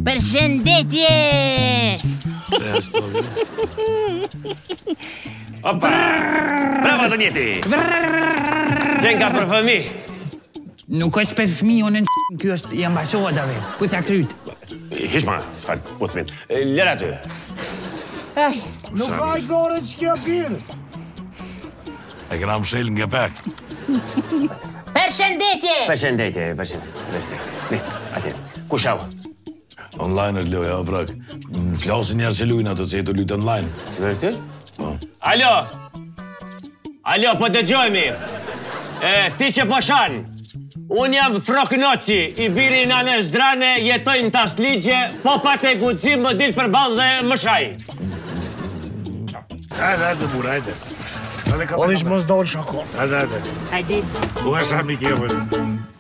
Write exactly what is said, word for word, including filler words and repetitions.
Përshëndetje! Opa! Bravo, Donjeti! Qenë ka për fëmi? Nuk është për fëmi, unë në kjo është i ambasodave. Ku t'a kryt? Hishma, s'falë, po thëmim. Lera ty. Nuk ka i gore që kjo pirë. E këna më shelë nga pak. Përshëndetje! Përshëndetje, përshëndetje. Ne, atje, ku shau? Online është loja, o vrak. Flasin njerë që lujnë ato, që jetu lujtë online. Vërtet? Alo! Alo, po dëgjojmi. E, ti që po shanë. Unë jam Froknoci, i biri në në zdrane, jetojnë në tas ligje, po pa te gucim më dilë për balë dhe më shaj. Hajde, hajde, bura, hajde. O vish mos dojnë shakon. Hajde, hajde. Hajde. U e shami kjevën.